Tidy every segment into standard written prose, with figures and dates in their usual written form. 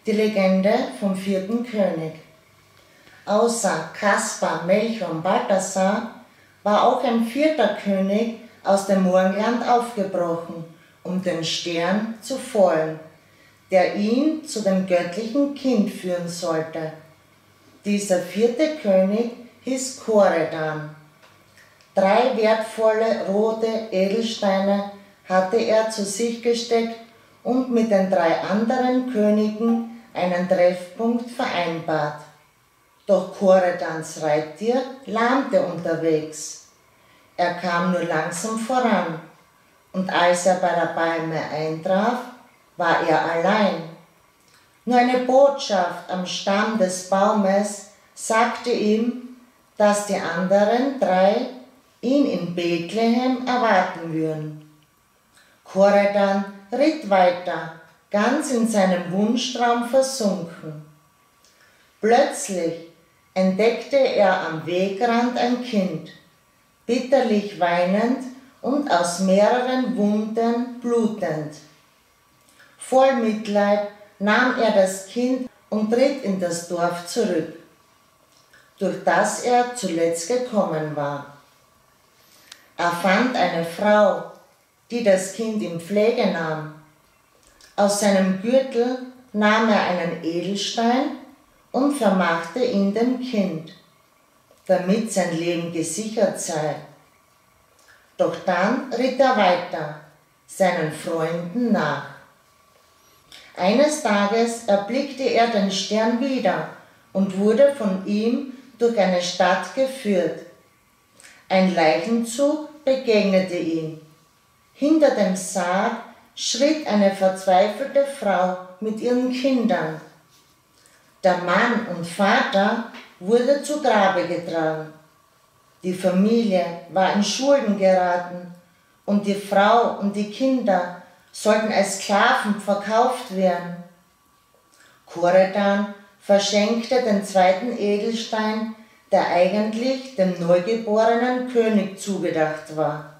die Legende vom 4. König. Außer Kaspar, Melchior und Balthasar war auch ein 4. König aus dem Morgenland aufgebrochen, um den Stern zu folgen, der ihn zu dem göttlichen Kind führen sollte. Dieser 4. König hieß Koredan. 3 wertvolle rote Edelsteine hatte er zu sich gesteckt und mit den 3 anderen Königen einen Treffpunkt vereinbart. Doch Koredans Reittier lahmte unterwegs. Er kam nur langsam voran, und als er bei der Palme eintraf, war er allein. Nur eine Botschaft am Stamm des Baumes sagte ihm, dass die anderen 3 ihn in Bethlehem erwarten würden. Koredan ritt weiter, ganz in seinem Wunschtraum versunken. Plötzlich entdeckte er am Wegrand ein Kind, bitterlich weinend und aus mehreren Wunden blutend. Voll Mitleid nahm er das Kind und ritt in das Dorf zurück, durch das er zuletzt gekommen war. Er fand eine Frau, die das Kind in Pflege nahm. Aus seinem Gürtel nahm er einen Edelstein und vermachte ihn dem Kind, damit sein Leben gesichert sei. Doch dann ritt er weiter, seinen Freunden nach. Eines Tages erblickte er den Stern wieder und wurde von ihm durch eine Stadt geführt. Ein Leichenzug begegnete ihm. Hinter dem Sarg schritt eine verzweifelte Frau mit ihren Kindern. Der Mann und Vater wurde zu Grabe getragen. Die Familie war in Schulden geraten und die Frau und die Kinder sollten als Sklaven verkauft werden. Koredan verschenkte den 2. Edelstein, der eigentlich dem neugeborenen König zugedacht war.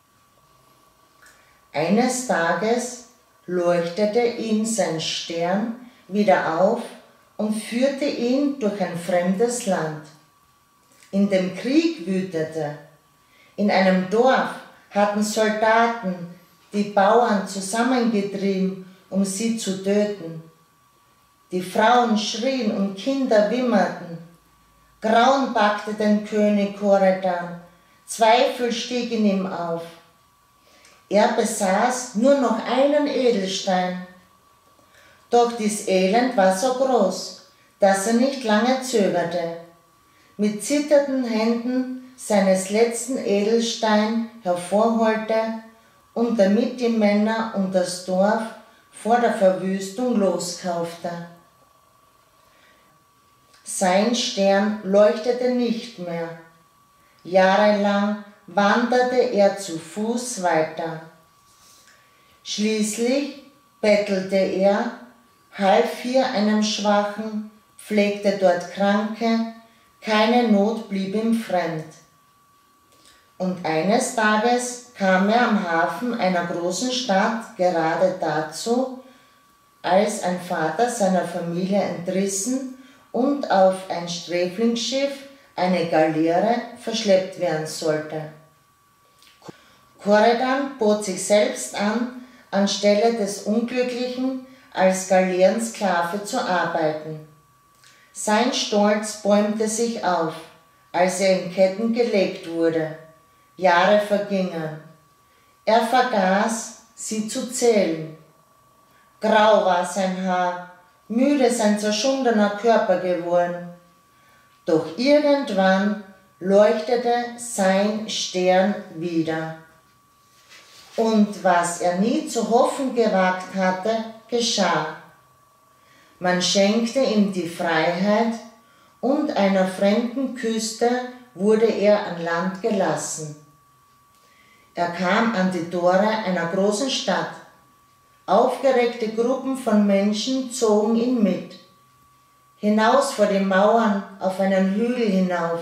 Eines Tages leuchtete ihm sein Stern wieder auf und führte ihn durch ein fremdes Land, in dem Krieg wütete. In einem Dorf hatten Soldaten die Bauern zusammengetrieben, um sie zu töten. Die Frauen schrien und Kinder wimmerten. Grauen packte den König Koredan, Zweifel stieg in ihm auf. Er besaß nur noch einen Edelstein. Doch dies Elend war so groß, dass er nicht lange zögerte. Mit zitternden Händen seines letzten Edelstein hervorholte und damit die Männer und das Dorf vor der Verwüstung loskaufte. Sein Stern leuchtete nicht mehr. Jahrelang wanderte er zu Fuß weiter. Schließlich bettelte er, half hier einem Schwachen, pflegte dort Kranke, keine Not blieb ihm fremd. Und eines Tages kam er am Hafen einer großen Stadt gerade dazu, als ein Vater seiner Familie entrissen und auf ein Sträflingsschiff, eine Galeere, verschleppt werden sollte. Koredan bot sich selbst an, anstelle des Unglücklichen als Galeerensklave zu arbeiten. Sein Stolz bäumte sich auf, als er in Ketten gelegt wurde. Jahre vergingen. Er vergaß, sie zu zählen. Grau war sein Haar, müde sein zerschundener Körper geworden. Doch irgendwann leuchtete sein Stern wieder. Und was er nie zu hoffen gewagt hatte, geschah. Man schenkte ihm die Freiheit und einer fremden Küste wurde er an Land gelassen. Er kam an die Tore einer großen Stadt. Aufgeregte Gruppen von Menschen zogen ihn mit. Hinaus vor die Mauern, auf einen Hügel hinauf.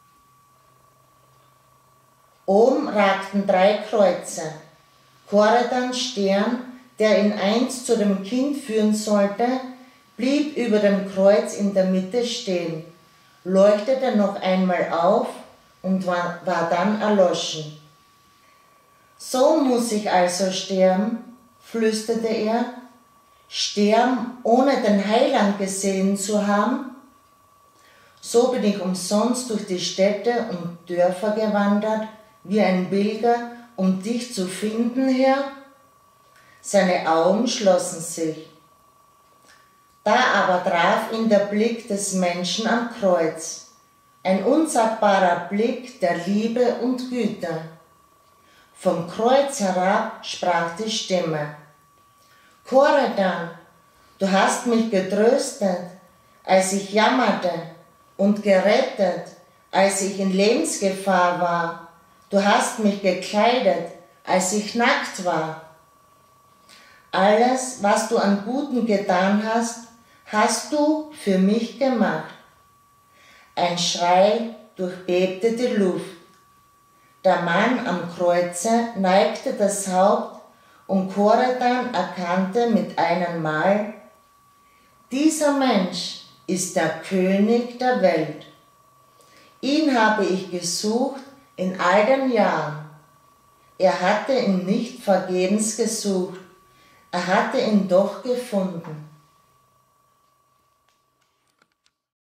Oben ragten 3 Kreuze. Koredans Stern, der ihn einst zu dem Kind führen sollte, blieb über dem Kreuz in der Mitte stehen, leuchtete noch einmal auf und war dann erloschen. So muss ich also sterben, flüsterte er, sterben, ohne den Heiland gesehen zu haben? So bin ich umsonst durch die Städte und Dörfer gewandert, wie ein Pilger, um dich zu finden, Herr? Seine Augen schlossen sich. Da aber traf ihn der Blick des Menschen am Kreuz, ein unsagbarer Blick der Liebe und Güte. Vom Kreuz herab sprach die Stimme: Koredan, du hast mich getröstet, als ich jammerte, und gerettet, als ich in Lebensgefahr war. Du hast mich gekleidet, als ich nackt war. Alles, was du an Guten getan hast, hast du für mich gemacht. Ein Schrei durchbebte die Luft. Der Mann am Kreuze neigte das Haupt und Koredan erkannte mit einem Mal: Dieser Mensch ist der König der Welt. Ihn habe ich gesucht in all den Jahren. Er hatte ihn nicht vergebens gesucht, er hatte ihn doch gefunden.